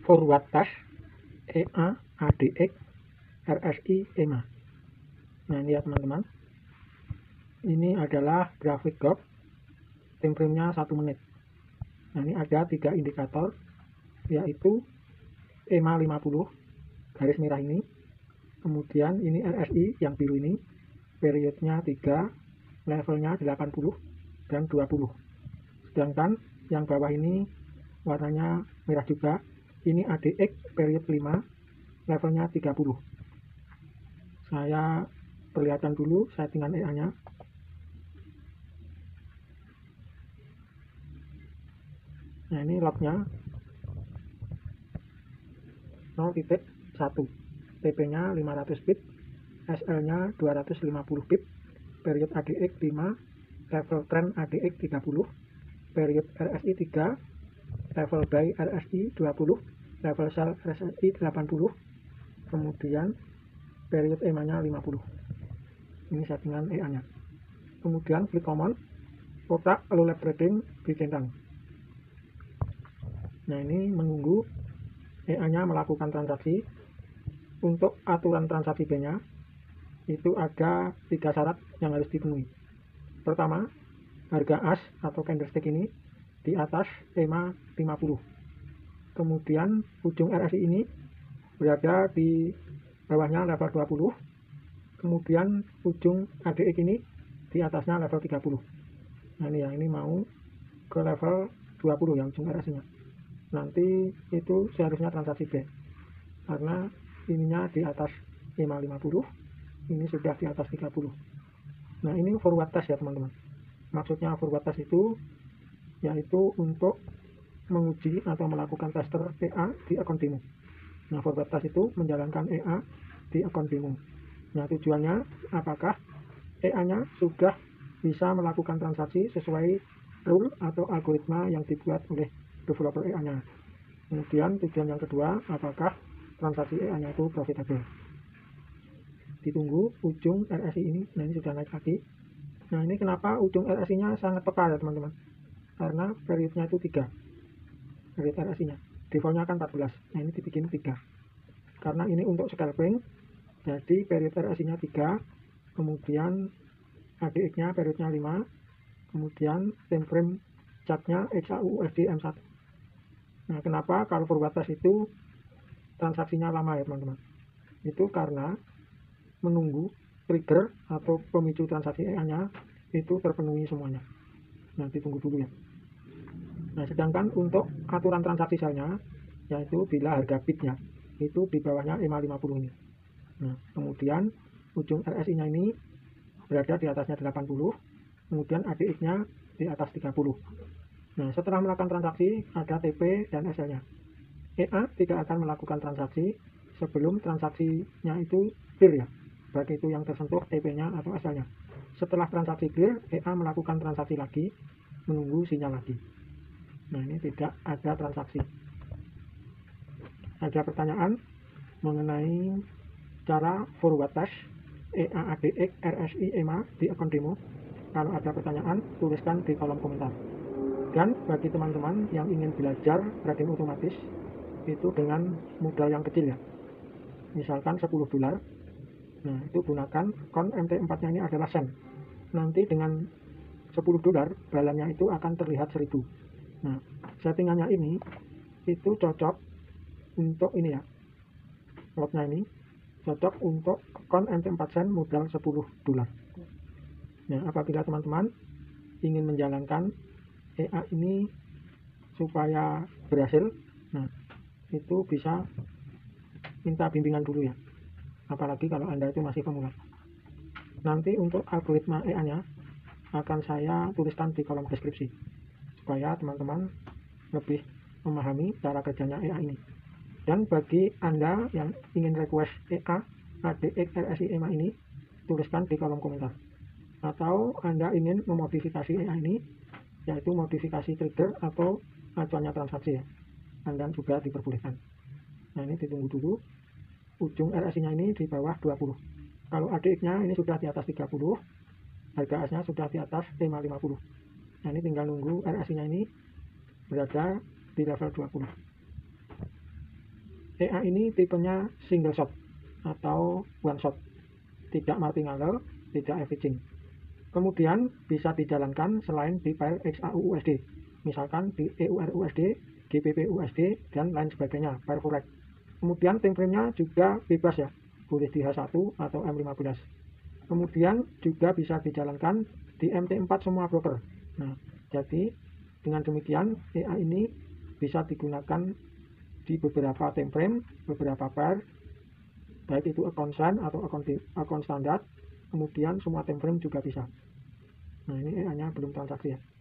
forward test EA, ADX, RSI, EMA. Nah ini ya teman-teman, ini adalah grafik GOP, time frame-nya 1 menit. Nah ini ada 3 indikator, yaitu EMA 50 garis merah ini, kemudian ini RSI yang biru ini, periodnya 3, levelnya 80 dan 20. Sedangkan yang bawah ini warnanya merah juga, ini ADX period 5, levelnya 30. Saya perlihatkan dulu settingan EA nya. Nah ini lognya 0.1, TP nya 500 pip, SL nya 250 pip, period ADX 5, level trend ADX 30, period RSI 3, level buy RSI 20, level sell RSI 80, kemudian period EMA nya 50. Ini settingan EA nya. Kemudian klik common, kotak low lap trading dicentang. Nah ini menunggu EA nya melakukan transaksi. Untuk aturan transaksi B nya itu ada 3 syarat yang harus dipenuhi. Pertama, harga as atau candlestick ini di atas EMA 50. Kemudian ujung RSI ini berada di bawahnya level 20. Kemudian ujung ADX ini di atasnya level 30. Nah ini ya, ini mau ke level 20 yang ujung RSI nya. Nanti itu seharusnya transaksi B, karena ininya di atas 550, ini sudah di atas 30. Nah ini forward test ya teman-teman. Maksudnya forward test itu yaitu untuk menguji atau melakukan tester EA di akun demo. Nah forward test itu menjalankan EA di akun demo. Nah tujuannya apakah EA nya sudah bisa melakukan transaksi sesuai rule atau algoritma yang dibuat oleh developer EA nya. Kemudian tujuan yang kedua, apakah transaksi EA nya itu profitable. Ditunggu ujung RSI ini. Nah ini sudah naik lagi. Nah ini kenapa ujung RSI nya sangat peka ya teman-teman, karena periodnya itu 3, period RSI nya defaultnya kan 14. Nah ini dibikin 3 karena ini untuk scalping. Jadi period RSI nya 3, kemudian ADX nya periodnya 5, kemudian time frame chartnya XAUUSD M1. Nah kenapa kalau forward test itu transaksinya lama ya teman-teman, itu karena menunggu trigger atau pemicu transaksi EA nya itu terpenuhi semuanya. Nah ditunggu dulu ya. Nah sedangkan untuk aturan transaksi selnya, yaitu bila harga bidnya itu di bawahnya EMA 50 ini. Nah kemudian ujung RSI nya ini berada di atasnya 80, kemudian ADX nya di atas 30. Nah setelah melakukan transaksi ada TP dan SL nya. EA tidak akan melakukan transaksi sebelum transaksinya itu clear ya, baik itu yang tersentuh TP-nya atau SL-nya. Setelah transaksi clear, EA melakukan transaksi lagi, menunggu sinyal lagi. Nah ini tidak ada transaksi. Ada pertanyaan mengenai cara forward test EA, ADX, RSI, EMA di akun demo? Kalau ada pertanyaan, tuliskan di kolom komentar. Dan bagi teman-teman yang ingin belajar trading otomatis itu dengan modal yang kecil ya, misalkan $10. Nah itu gunakan kon MT4 nya ini adalah sen. Nanti dengan $10 balannya itu akan terlihat 1000. Nah settingannya ini itu cocok untuk ini ya, lotnya ini cocok untuk kon MT4 sen modal $10. Nah apabila teman-teman ingin menjalankan EA ini supaya berhasil, nah itu bisa minta bimbingan dulu ya, apalagi kalau Anda itu masih pemula. Nanti untuk algoritma EA nya akan saya tuliskan di kolom deskripsi supaya teman-teman lebih memahami cara kerjanya EA ini. Dan bagi Anda yang ingin request EA, ADX, RSI, EMA ini, tuliskan di kolom komentar. Atau Anda ingin memodifikasi EA ini, yaitu modifikasi trigger atau acuannya transaksi ya, Anda juga diperbolehkan. Nah ini ditunggu dulu ujung RSI nya ini di bawah 20. Kalau ADX nya ini sudah di atas 30, harga as nya sudah di atas 550. Nah ini tinggal nunggu RSI nya ini berada di level 20. EA ini tipenya single shot atau one shot, tidak multi-ngale, tidak averaging. Kemudian bisa dijalankan selain di file XAUUSD, misalkan di EURUSD, GPPUSD, dan lain sebagainya, file FUREC. Kemudian timeframe-nya juga bebas ya, boleh di H1 atau M15. Kemudian juga bisa dijalankan di MT4 semua broker. Nah, jadi dengan demikian EA ini bisa digunakan di beberapa timeframe, beberapa pair, baik itu account sign atau account standar. Kemudian semua timeframe juga bisa. Nah, ini EA-nya belum transaksi ya.